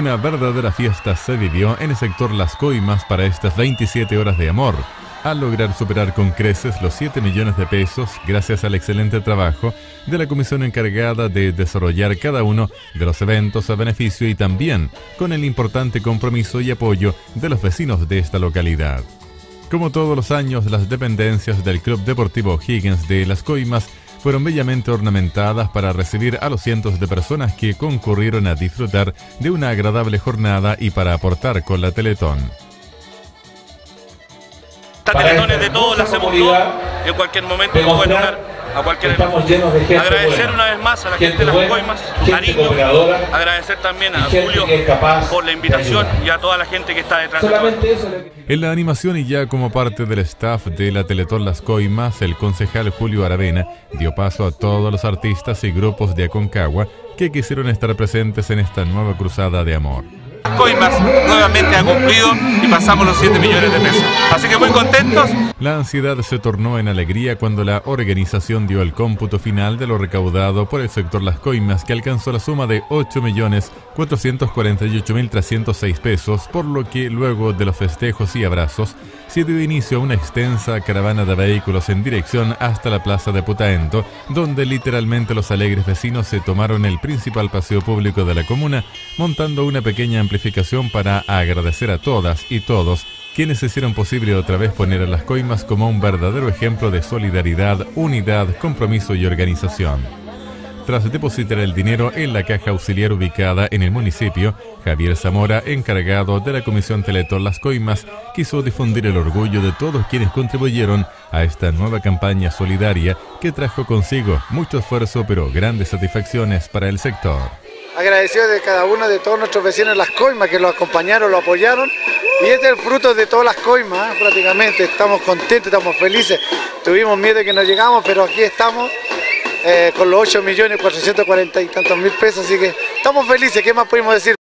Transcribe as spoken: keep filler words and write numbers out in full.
Una verdadera fiesta se vivió en el sector Las Coimas para estas veintisiete horas de amor, al lograr superar con creces los siete millones de pesos gracias al excelente trabajo de la comisión encargada de desarrollar cada uno de los eventos a beneficio y también con el importante compromiso y apoyo de los vecinos de esta localidad. Como todos los años, las dependencias del Club Deportivo O'Higgins de Las Coimas fueron bellamente ornamentadas para recibir a los cientos de personas que concurrieron a disfrutar de una agradable jornada y para aportar con la Teletón. Esta Teletón es de todos, la hacemos todos, en cualquier momento nos pueden donar a cualquier agradecer buena, una vez más a la gente, gente de Las Coimas, su cariño, agradecer también a Julio por la invitación y a toda la gente que está detrás de todo. En la animación y ya como parte del staff de la Teletón Las Coimas, el concejal Julio Aravena dio paso a todos los artistas y grupos de Aconcagua que quisieron estar presentes en esta nueva cruzada de amor. Coimas nuevamente ha cumplido y pasamos los siete millones de pesos. Así que muy contentos. La ansiedad se tornó en alegría cuando la organización dio el cómputo final de lo recaudado por el sector Las Coimas, que alcanzó la suma de ocho millones cuatrocientos cuarenta y ocho mil trescientos seis pesos, por lo que luego de los festejos y abrazos se dio inicio a una extensa caravana de vehículos en dirección hasta la plaza de Putaendo, donde literalmente los alegres vecinos se tomaron el principal paseo público de la comuna, montando una pequeña amplificación para agradecer a todas y todos quienes hicieron posible otra vez poner a Las Coimas como un verdadero ejemplo de solidaridad, unidad, compromiso y organización. Tras depositar el dinero en la caja auxiliar ubicada en el municipio, Javier Zamora, encargado de la Comisión Teletón Las Coimas, quiso difundir el orgullo de todos quienes contribuyeron a esta nueva campaña solidaria que trajo consigo mucho esfuerzo pero grandes satisfacciones para el sector. Agradecido de cada uno de todos nuestros vecinos de Las Coimas que lo acompañaron, lo apoyaron, y este es el fruto de todas Las Coimas, ¿eh? Prácticamente estamos contentos, estamos felices. Tuvimos miedo de que no llegamos, pero aquí estamos eh, con los ocho millones cuatrocientos cuarenta y tantos mil pesos, así que estamos felices. ¿Qué más podemos decir?